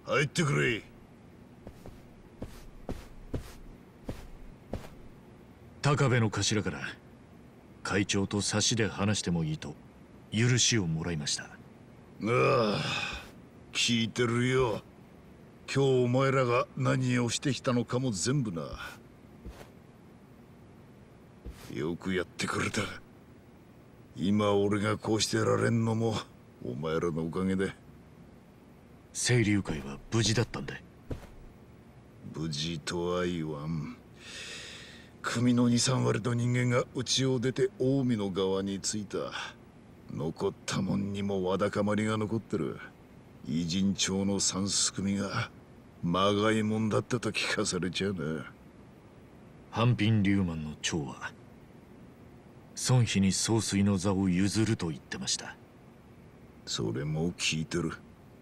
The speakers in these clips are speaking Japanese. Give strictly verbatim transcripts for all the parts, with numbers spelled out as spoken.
入ってくれ。 高部の頭から会長と差しで話してもいいと許しをもらいました。ああ、聞いてるよ。今日お前らが何をしてきたのかも全部な。よくやってくれた。今俺がこうしてられんのもお前らのおかげで。 清流会は無事だったんで。 無事とは言わん。組の二三割の人間が家を出て近江の側に着いた。残ったもんにもわだかまりが残ってる。偉人町の三すくみがまがいもんだったと聞かされちゃうな。 半品龍門の長は孫妃に総帥の座を譲ると言ってました。 それも聞いてる。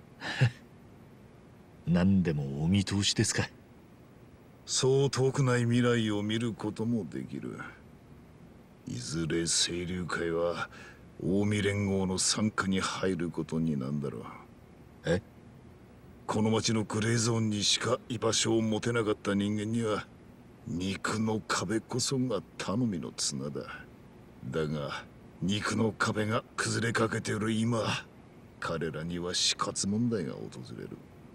何でもお見通しですか。 そう遠くない未来を見ることもできる。いずれ清流会は近江連合の傘下に入ることになんだろう。 え？ この町のグレーゾーンにしか居場所を持てなかった人間には肉の壁こそが頼みの綱だ。だが肉の壁が崩れかけている今、彼らには死活問題が訪れる。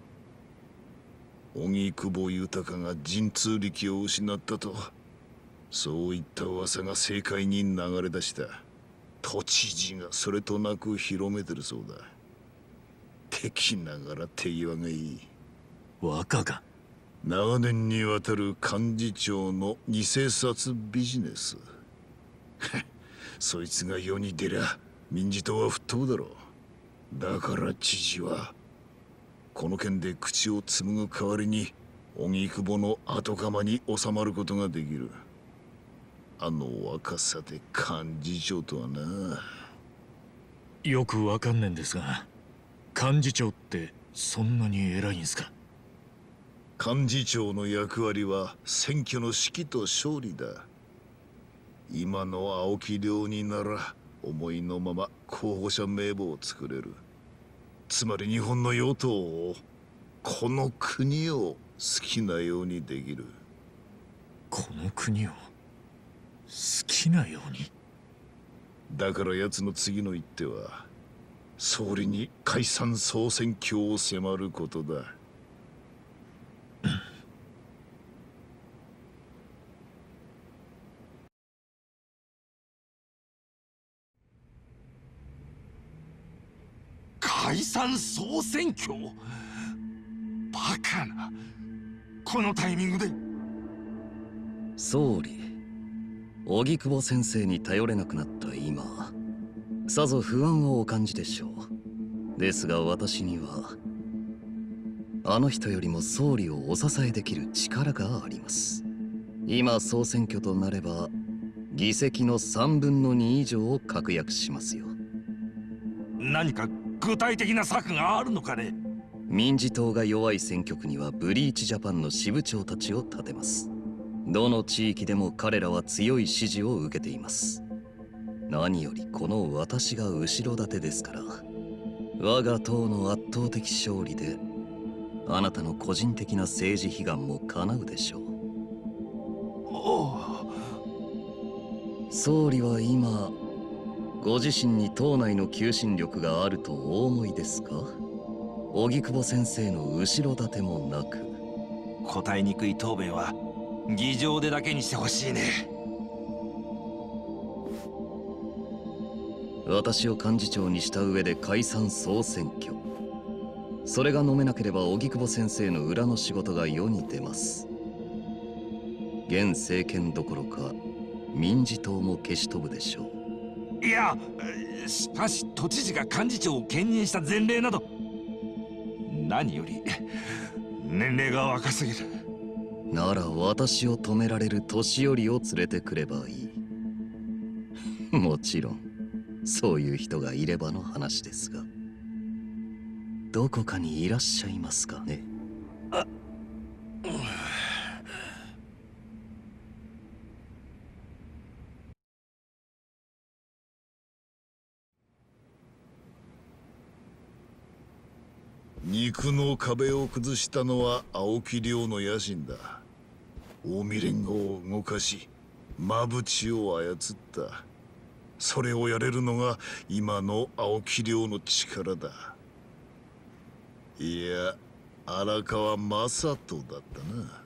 荻窪豊が神通力を失ったと、そういった噂が政界に流れ出した。都知事がそれとなく広めてるそうだ。敵ながら手際がいい。 若が長年にわたる幹事長の偽札ビジネス。そいつが世に出りゃ民自党は吹っ飛ぶだろう。だから知事はこの件で口を紡ぐ代わりに荻窪の後釜に収まることができる。あの若さで幹事長とはな。 よくわかんねえんですが、幹事長ってそんなに偉いんすか？ 幹事長の役割は選挙の指揮と勝利だ。今の青木亮になら思いのまま候補者名簿を作れる。つまり日本の与党を、この国を好きなようにできる。 この国を好きなように。 だから奴の次の一手は総理に解散総選挙を迫ることだ。 解散総選挙？バカな。このタイミングで。 総理、荻窪先生に頼れなくなった今、さぞ不安をお感じでしょう。ですが私にはあの人よりも総理をお支えできる力があります。今総選挙となれば議席のさんぶんのに以上を確約しますよ。 何か具体的な策があるのかね？ 民自党が弱い選挙区にはブリーチジャパンの支部長たちを立てます。どの地域でも彼らは強い支持を受けています。何よりこの私が後ろ盾ですから、我が党の圧倒的勝利であなたの個人的な政治悲願も叶うでしょう。 おう総理は今ご自身に党内の求心力があるとお思いですか？荻窪先生の後ろ盾もなく。 答えにくい答弁は議場でだけにしてほしいね。 私を幹事長にした上で解散総選挙、それが飲めなければ荻窪先生の裏の仕事が世に出ます。現政権どころか民自党も消し飛ぶでしょう。 いや、しかし都知事が幹事長を兼任した前例など、何より年齢が若すぎる。 なら私を止められる年寄りを連れてくればいい。もちろんそういう人がいればの話ですが、どこかにいらっしゃいますかね？ あ、 肉の壁を崩したのは青木亮の野心だ。近江連合を動かし馬淵を操った。それをやれるのが今の青木亮の力だ。いや、荒川正人だったな。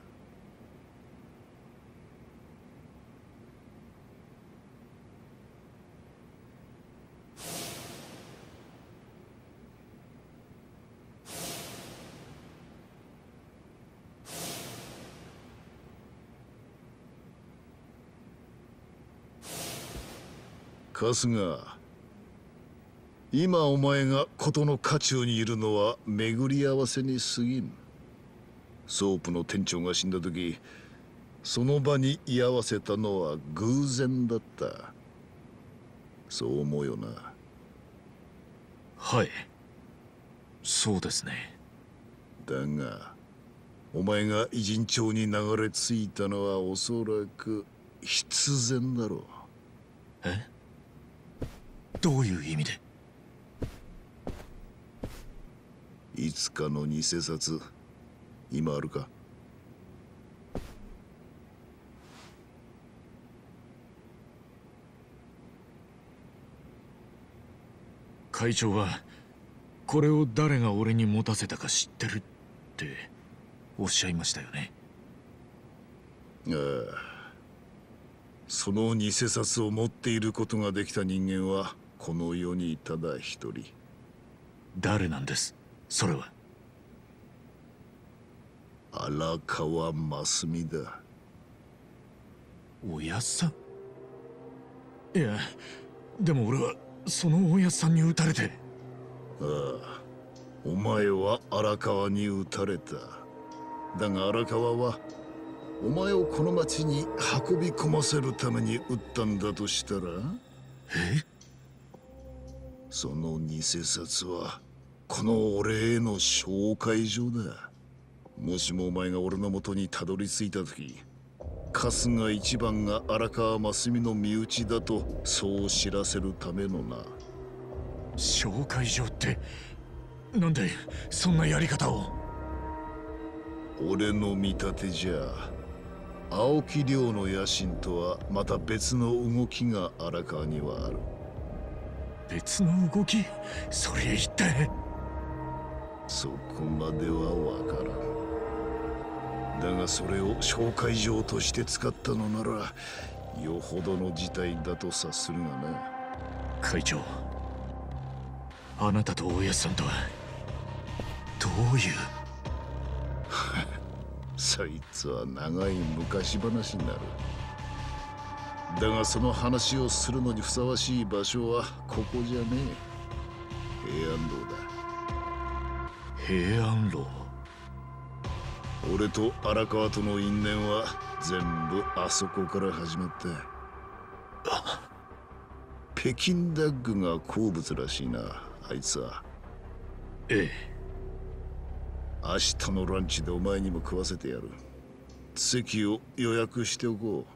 春日、今お前が事の渦中にいるのは巡り合わせに過ぎん。ソープの店長が死んだ時、その場に居合わせたのは偶然だった。そう思うよな。 はい、そうですね。 だがお前が偉人帳に流れ着いたのはおそらく必然だろう。 え？どういう意味で？ いつかの偽札、今あるか？ 会長はこれを誰が俺に持たせたか知ってるっておっしゃいましたよね。 ああ、その偽札を持っていることができた人間はこの世にただ一人。 誰なんです、それは？ 荒川真澄だ。 おやっさん？いや、でも俺はそのおやっさんに撃たれて。 ああ、お前は荒川に撃たれた。だが荒川はお前をこの町に運び込ませるために撃ったんだとしたら？ え？ その偽札はこの俺への紹介状だ。もしもお前が俺の元にたどり着いた時、春日一番が荒川真澄の身内だとそう知らせるためのな。 紹介状ってなんでそんなやり方を？ 俺の見立てじゃ青木亮の野心とはまた別の動きが荒川にはある。 別の動き？それ一体？ そこまではわからん。だがそれを紹介状として使ったのならよほどの事態だと察するがな。 会長、あなたとおやっさんとはどういう？ そいつは長い昔話になる。だがその話をするのにふさわしい場所はここじゃねえ。平安楼だ。 平安楼？ 俺と荒川との因縁は全部あそこから始まった。北京ダッグが好物らしいな、あいつは。 ええ。 明日のランチでお前にも食わせてやる。席を予約しておこう。